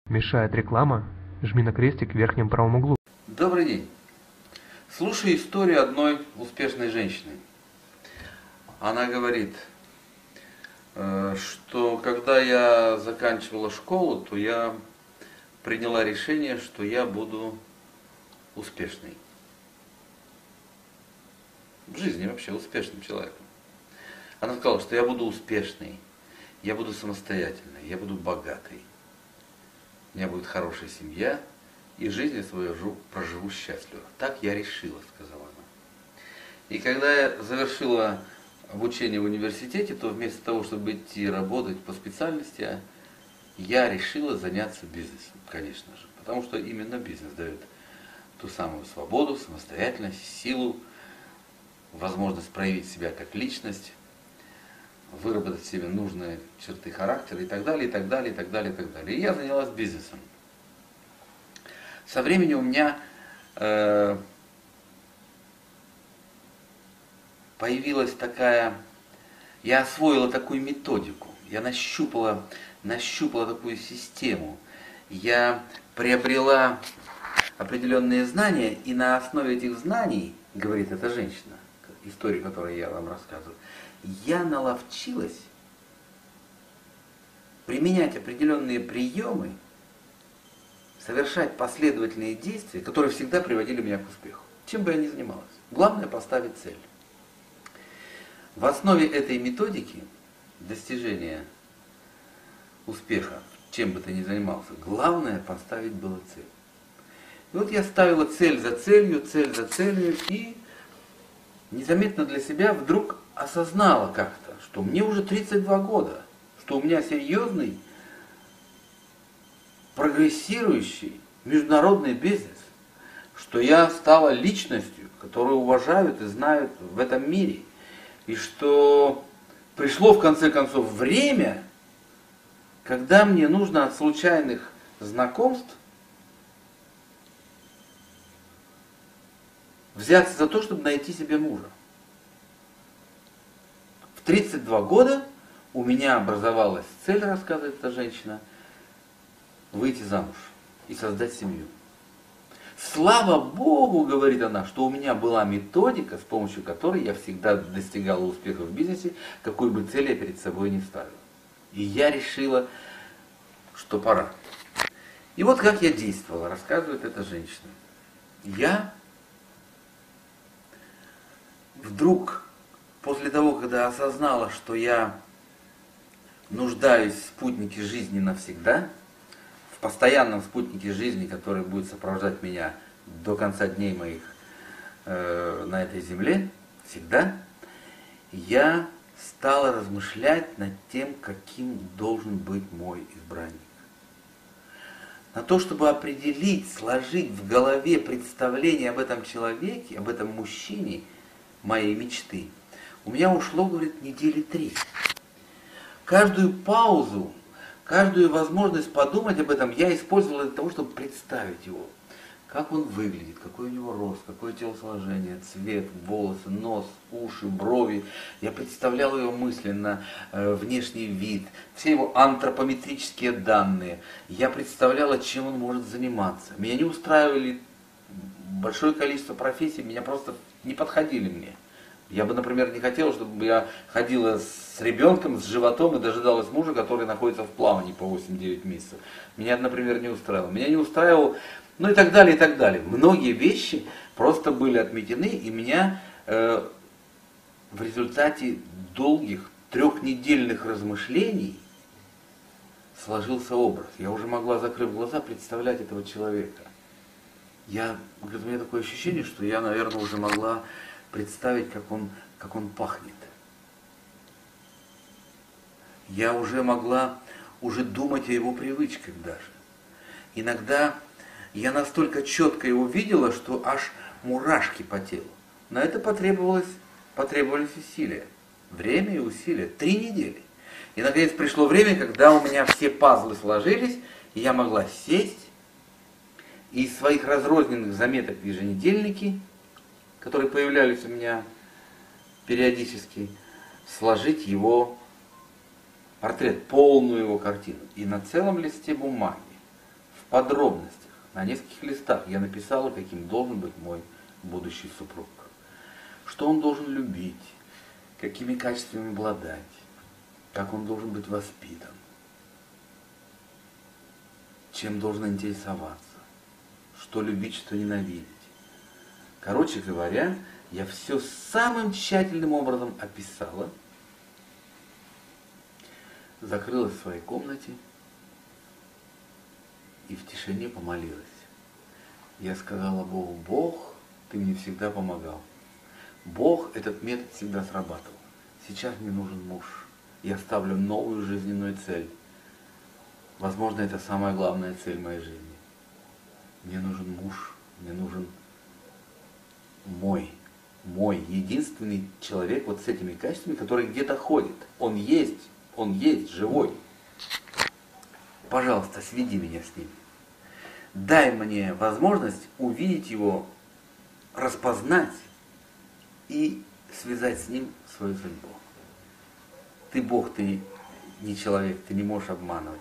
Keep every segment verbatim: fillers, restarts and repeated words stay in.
Мешает реклама? Жми на крестик в верхнем правом углу. Добрый день. Слушаю историю одной успешной женщины. Она говорит, что когда я заканчивала школу, то я приняла решение, что я буду успешной. В жизни вообще успешным человеком. Она сказала, что я буду успешной, я буду самостоятельной, я буду богатой. У меня будет хорошая семья, и жизнь свою проживу счастливо. Так я решила, сказала она. И когда я завершила обучение в университете, то вместо того, чтобы идти работать по специальности, я решила заняться бизнесом, конечно же. Потому что именно бизнес дает ту самую свободу, самостоятельность, силу, возможность проявить себя как личность, выработать в себе нужные черты характера и так далее, и так далее, и так далее, и так далее. И я занялась бизнесом. Со временем у меня э, появилась такая, я освоила такую методику, я нащупала, нащупала такую систему, я приобрела определенные знания, и на основе этих знаний, говорит эта женщина, историю, которую я вам рассказываю, я наловчилась применять определенные приемы, совершать последовательные действия, которые всегда приводили меня к успеху. Чем бы я ни занималась. Главное поставить цель. В основе этой методики достижения успеха, чем бы ты ни занимался, главное поставить было цель. И вот я ставила цель за целью, цель за целью, и незаметно для себя вдруг осознала как-то, что мне уже тридцать два года, что у меня серьезный, прогрессирующий международный бизнес, что я стала личностью, которую уважают и знают в этом мире, и что пришло в конце концов время, когда мне нужно от случайных знакомств взяться за то, чтобы найти себе мужа. В тридцать два года у меня образовалась цель, рассказывает эта женщина, выйти замуж и создать семью. Слава Богу, говорит она, что у меня была методика, с помощью которой я всегда достигала успеха в бизнесе, какой бы цели я перед собой не ставила. И я решила, что пора. И вот как я действовала, рассказывает эта женщина. Я вдруг, после того, когда осознала, что я нуждаюсь в спутнике жизни навсегда, в постоянном спутнике жизни, который будет сопровождать меня до конца дней моих э, на этой земле, всегда, я стала размышлять над тем, каким должен быть мой избранник. На то, чтобы определить, сложить в голове представление об этом человеке, об этом мужчине, моей мечты, у меня ушло, говорит, недели три. Каждую паузу, каждую возможность подумать об этом я использовала для того, чтобы представить его. Как он выглядит, какой у него рост, какое телосложение, цвет, волосы, нос, уши, брови. Я представлял его мысленно, э, внешний вид, все его антропометрические данные. Я представляла, чем он может заниматься. Меня не устраивали большое количество профессий, меня просто не подходили мне. Я бы, например, не хотел, чтобы я ходила с ребенком, с животом и дожидалась мужа, который находится в плавании по восемь-девять месяцев. Меня, например, не устраивало. Меня не устраивал, ну и так далее, и так далее. Многие вещи просто были отметены, и меня э, в результате долгих трехнедельных размышлений сложился образ. Я уже могла, закрыв глаза, представлять этого человека. Я, говорит, у меня такое ощущение, что я, наверное, уже могла представить, как он, как он пахнет. Я уже могла уже думать о его привычках даже. Иногда я настолько четко его видела, что аж мурашки по телу. На это потребовалось, потребовались усилия. Время и усилия. Три недели. И наконец пришло время, когда у меня все пазлы сложились, и я могла сесть и из своих разрозненных заметок в еженедельнике, которые появлялись у меня периодически, сложить его портрет, полную его картину. И на целом листе бумаги подробностях, на нескольких листах я написала, каким должен быть мой будущий супруг. Что он должен любить, какими качествами обладать, как он должен быть воспитан, чем должен интересоваться, что любить, что ненавидеть. Короче говоря, я все самым тщательным образом описала, закрылась в своей комнате и в тишине помолилась. Я сказала Богу: Бог, ты мне всегда помогал. Бог, этот метод всегда срабатывал. Сейчас мне нужен муж. Я ставлю новую жизненную цель. Возможно, это самая главная цель моей жизни. Мне нужен муж, мне нужен мой, мой единственный человек вот с этими качествами, который где-то ходит. Он есть, он есть, живой. Пожалуйста, сведи меня с ним. Дай мне возможность увидеть его, распознать и связать с ним свою судьбу. Ты Бог, ты не человек, ты не можешь обманывать.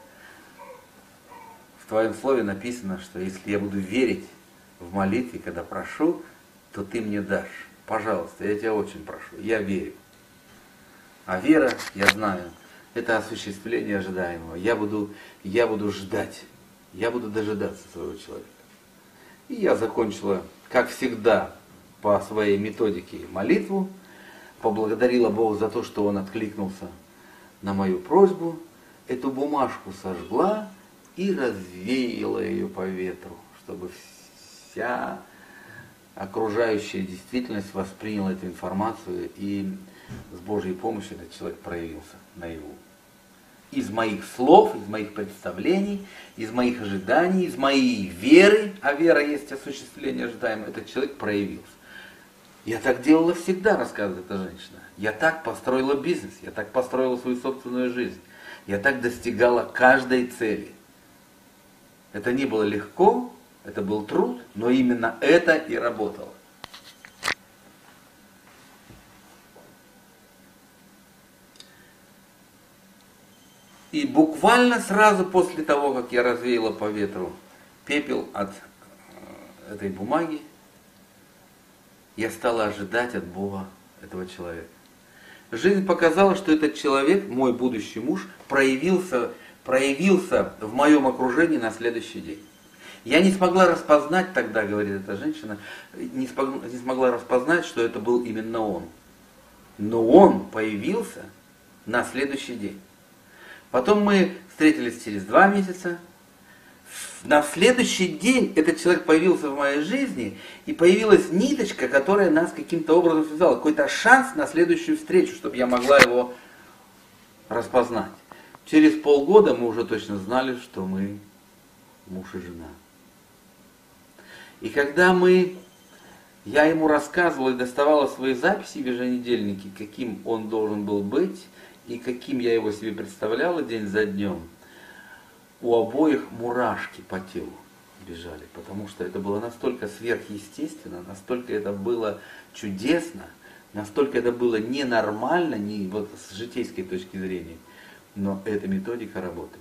В твоем слове написано, что если я буду верить в молитве, когда прошу, то ты мне дашь. Пожалуйста, я тебя очень прошу, я верю. А вера, я знаю, это осуществление ожидаемого. Я буду, я буду ждать, я буду дожидаться своего человека. И я закончила, как всегда, по своей методике молитву, поблагодарила Бога за то, что Он откликнулся на мою просьбу, эту бумажку сожгла и развеяла ее по ветру, чтобы вся окружающая действительность восприняла эту информацию, и с Божьей помощью этот человек проявился наяву. Из моих слов, из моих представлений, из моих ожиданий, из моей веры, а вера есть осуществление ожидаемого, этот человек проявился. Я так делала всегда, рассказывает эта женщина. Я так построила бизнес, я так построила свою собственную жизнь. Я так достигала каждой цели. Это не было легко, это был труд, но именно это и работало. И буквально сразу после того, как я развеяла по ветру пепел от этой бумаги, я стала ожидать от Бога этого человека. Жизнь показала, что этот человек, мой будущий муж, проявился, проявился в моем окружении на следующий день. Я не смогла распознать тогда, говорит эта женщина, не смогла, не смогла распознать, что это был именно он. Но он появился на следующий день. Потом мы встретились через два месяца. На следующий день этот человек появился в моей жизни, и появилась ниточка, которая нас каким-то образом связала. Какой-то шанс на следующую встречу, чтобы я могла его распознать. Через полгода мы уже точно знали, что мы муж и жена. И когда мы, я ему рассказывала и доставала свои записи в еженедельнике, каким он должен был быть, и каким я его себе представляла день за днем, у обоих мурашки по телу бежали, потому что это было настолько сверхъестественно, настолько это было чудесно, настолько это было ненормально, не вот с житейской точки зрения, но эта методика работает.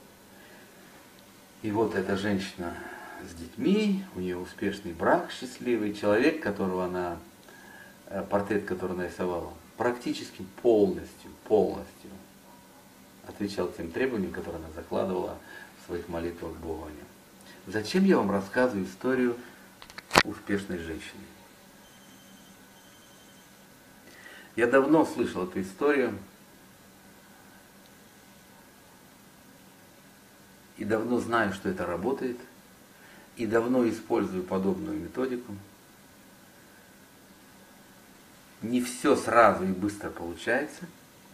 И вот эта женщина с детьми, у нее успешный брак, счастливый человек, которого она, портрет который нарисовала, практически полностью, полностью отвечал тем требованиям, которые она закладывала в своих молитвах Богу о нем. Зачем я вам рассказываю историю успешной женщины? Я давно слышал эту историю и давно знаю, что это работает, и давно использую подобную методику. Не все сразу и быстро получается.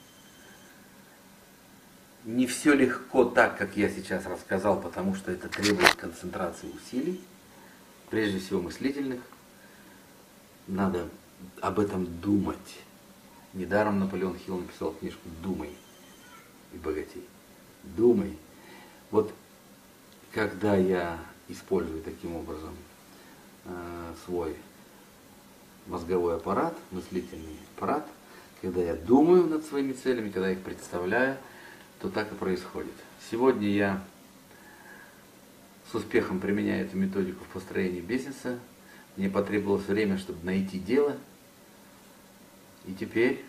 Не все легко так, как я сейчас рассказал, потому что это требует концентрации усилий, прежде всего мыслительных. Надо об этом думать. Недаром Наполеон Хилл написал книжку «Думай и богатей». Думай. Вот когда я использую таким образом э, свой мозговой аппарат, мыслительный аппарат, когда я думаю над своими целями, когда я их представляю, то так и происходит. Сегодня я с успехом применяю эту методику в построении бизнеса. Мне потребовалось время, чтобы найти дело. И теперь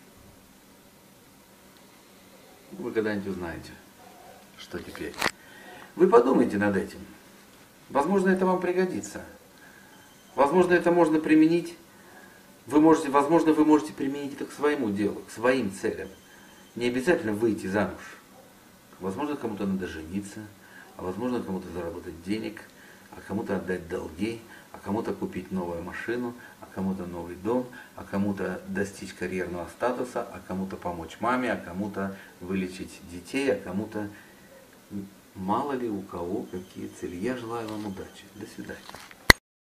вы когда-нибудь узнаете, что теперь. Вы подумайте над этим. Возможно, это вам пригодится. Возможно, это можно применить. Вы можете, возможно, вы можете применить это к своему делу, к своим целям. Не обязательно выйти замуж. Возможно, кому-то надо жениться, а возможно, кому-то заработать денег, а кому-то отдать долги, а кому-то купить новую машину, а кому-то новый дом, а кому-то достичь карьерного статуса, а кому-то помочь маме, а кому-то вылечить детей, а кому-то... Мало ли у кого какие цели. Я желаю вам удачи. До свидания.